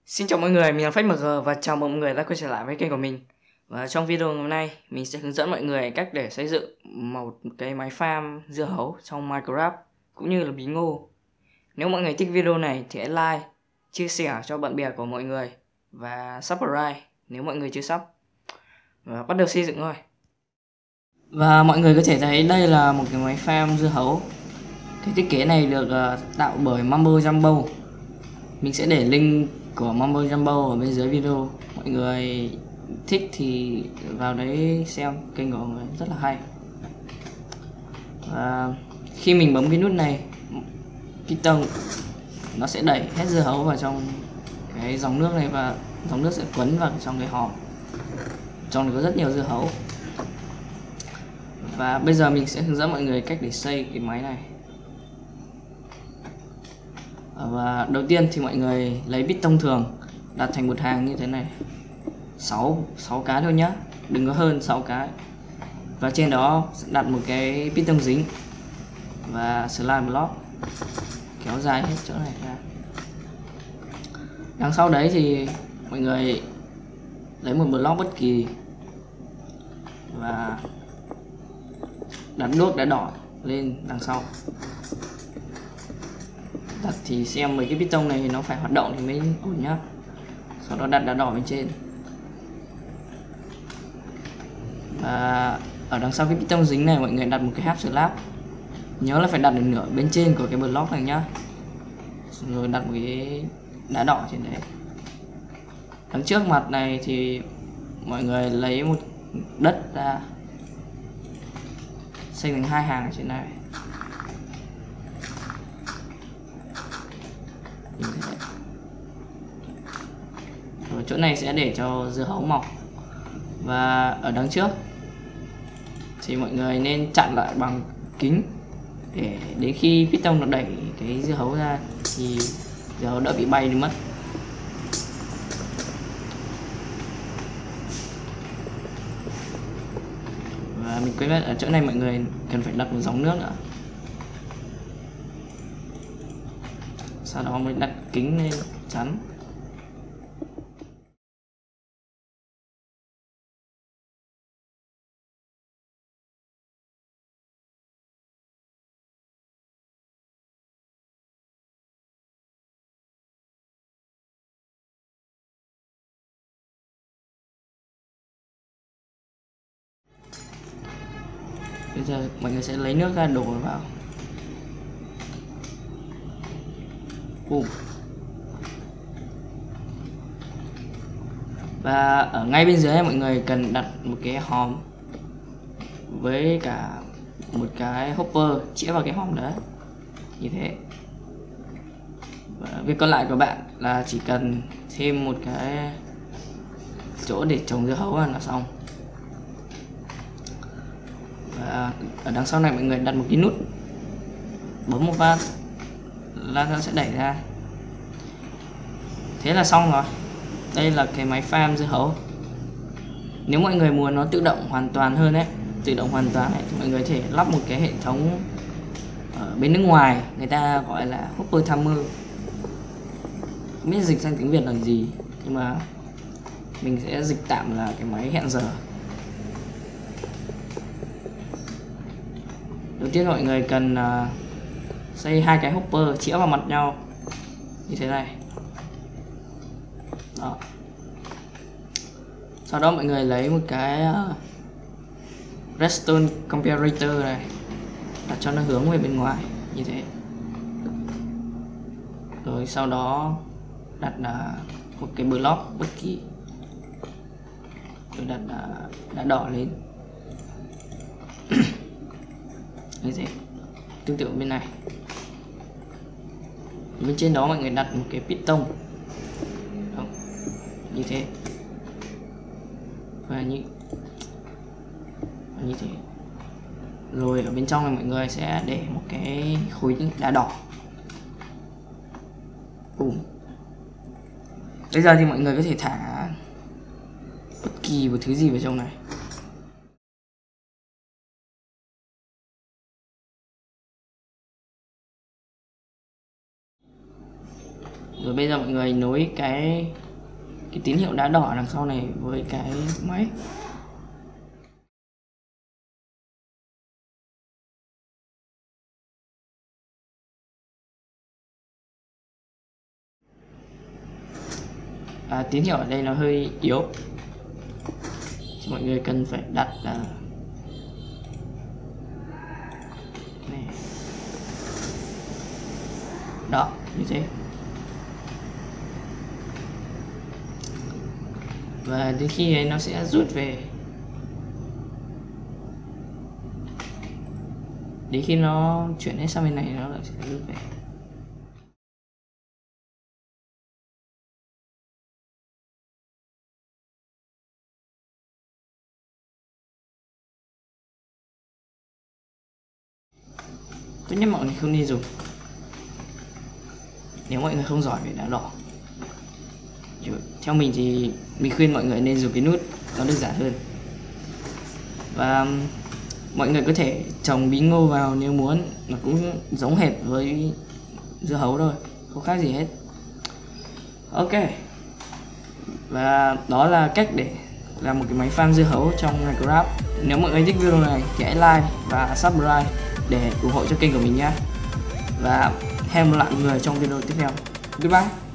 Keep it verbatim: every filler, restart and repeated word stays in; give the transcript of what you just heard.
Xin chào mọi người, mình là Phách em giê và chào mừng mọi người đã quay trở lại với kênh của mình. Và trong video ngày hôm nay, mình sẽ hướng dẫn mọi người cách để xây dựng một cái máy farm dưa hấu trong Minecraft cũng như là bí ngô. Nếu mọi người thích video này thì hãy like, chia sẻ cho bạn bè của mọi người và subscribe nếu mọi người chưa sub. Và bắt đầu xây dựng thôi. Và mọi người có thể thấy đây là một cái máy farm dưa hấu. Cái thiết kế này được uh, tạo bởi Mambo Jumbo. Mình sẽ để link của Mambo Jumbo ở bên dưới video. Mọi người thích thì vào đấy xem, kênh của mọi người rất là hay. Và khi mình bấm cái nút này, Python nó sẽ đẩy hết dưa hấu vào trong cái dòng nước này và dòng nước sẽ quấn vào trong cái hòm. Trong này có rất nhiều dưa hấu. Và bây giờ mình sẽ hướng dẫn mọi người cách để xây cái máy này. Và đầu tiên thì mọi người lấy bít tông thường đặt thành một hàng như thế này, sáu sáu cái thôi nhá, đừng có hơn sáu cái. Và trên đó đặt một cái bít tông dính và slide block kéo dài hết chỗ này ra. Đằng sau đấy thì mọi người lấy một block bất kỳ và đặt đốt đá đỏ lên đằng sau. Đặt thì xem mấy cái piston này nó phải hoạt động thì mới ổn nhá. Sau đó đặt đá đỏ bên trên. Và ở đằng sau cái piston dính này mọi người đặt một cái half slab. Nhớ là phải đặt được nửa bên trên của cái block này nhá. Rồi đặt một cái đá đỏ trên đấy. Đằng trước mặt này thì mọi người lấy một đất ra xây thành hai hàng ở trên này. Rồi chỗ này sẽ để cho dưa hấu mọc. Và ở đằng trước thì mọi người nên chặn lại bằng kính để đến khi piston nó đẩy cái dưa hấu ra thì dưa hấu đỡ bị bay đi mất. Và mình quên mất ở chỗ này mọi người cần phải đặt một dòng nước nữa. Sau đó mới đặt kính lên chắn. Bây giờ mọi người sẽ lấy nước ra đổ vào. Boom. Và ở ngay bên dưới mọi người cần đặt một cái hòm với cả một cái hopper chĩa vào cái hòm đó như thế. Và việc còn lại của bạn là chỉ cần thêm một cái chỗ để trồng dưa hấu là xong. Và ở đằng sau này mọi người đặt một cái nút, bấm một phát là nó sẽ đẩy ra. Thế là xong rồi. Đây là cái máy farm dưa hấu. Nếu mọi người muốn nó tự động hoàn toàn hơn ấy, tự động hoàn toàn ấy, thì mọi người có thể lắp một cái hệ thống ở bên nước ngoài, người ta gọi là hopper timer. Không biết dịch sang tiếng Việt là gì, nhưng mà mình sẽ dịch tạm là cái máy hẹn giờ. Đầu tiên mọi người cần uh, xây hai cái hopper chĩa vào mặt nhau như thế này. Đó. Sau đó mọi người lấy một cái uh, redstone comparator này, đặt cho nó hướng về bên ngoài như thế. Rồi sau đó đặt uh, một cái block bất kỳ, rồi đặt uh, đá đỏ lên như thế. Tương tự bên này. Bên trên đó mọi người đặt một cái piston như thế và như và như thế. Rồi ở bên trong này mọi người sẽ để một cái khối đá đỏ. Boom. Bây giờ thì mọi người có thể thả bất kỳ một thứ gì vào trong này. Rồi bây giờ mọi người nối cái cái tín hiệu đá đỏ đằng sau này với cái máy. À, tín hiệu ở đây nó hơi yếu, thì mọi người cần phải đặt là này. Đó, như thế. Và đến khi ấy nó sẽ rút về. Đến khi nó chuyển hết sang bên này nó lại sẽ rút về. Tốt nhất mọi người không nên dùng nếu mọi người không giỏi về đá đỏ. Theo mình thì mình khuyên mọi người nên dùng cái nút nó đơn giản hơn. Và mọi người có thể trồng bí ngô vào nếu muốn, nó cũng giống hệt với dưa hấu thôi, không khác gì hết. Ok, và đó là cách để làm một cái máy farm dưa hấu trong Minecraft. Nếu mọi người thích video này thì hãy like và subscribe để ủng hộ cho kênh của mình nhé. Và hẹn gặp lại mọi người trong video tiếp theo. Goodbye.